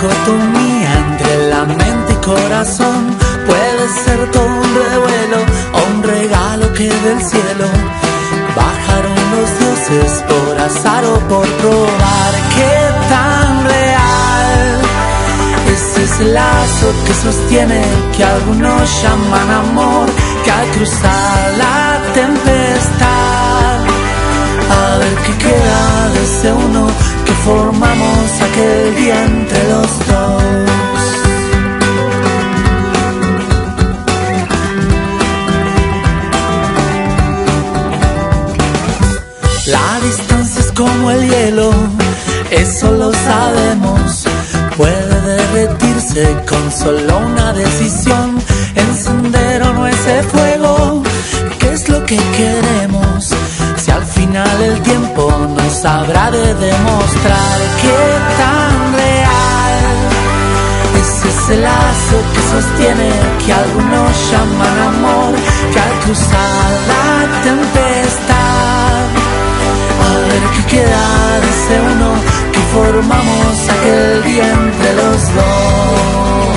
dicotomía entre la mente y corazón. Puede ser todo un revuelo o un regalo que del cielo bajaron los dioses por azar o por probar. ¿Qué tan real es ese lazo que sostiene, que algunos llaman amor, que al cruzar la tempestad, a ver qué queda de ese uno que formamos aquel día entre los dos? La distancia es como el hielo, eso lo sabemos. Puede derretirse con solo una decisión, encender o no ese fuego. ¿Qué es lo que queremos? Si al final el tiempo nos habrá de demostrar qué tan real es ese lazo que sostiene, que algunos llaman amor, que al cruzar la tempestad, a ver qué queda de ese uno que formamos aquel día entre los dos.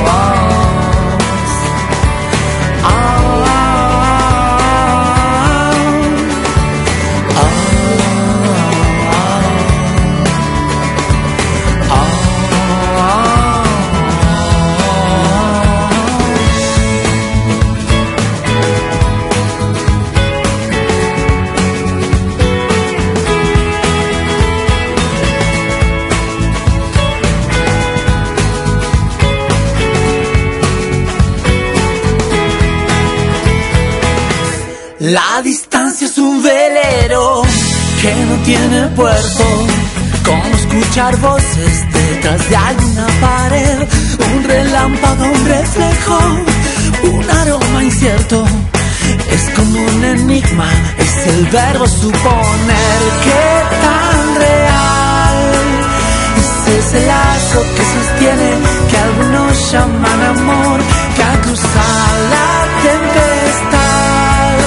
La distancia es un velero que no tiene puerto, como escuchar voces detrás de alguna pared, un relámpago, un reflejo, un aroma incierto. Es como un enigma, es el verbo suponer. ¿Qué tan real es ese lazo que sostiene, que algunos llaman amor, que al cruzar la tempestad,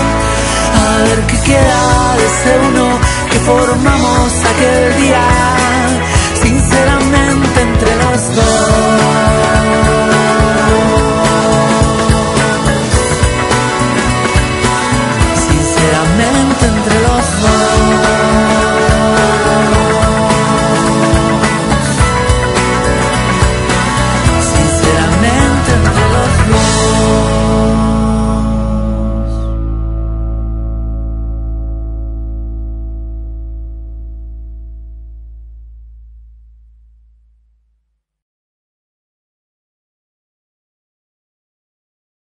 a ver qué queda de ese uno que formamos aquel día?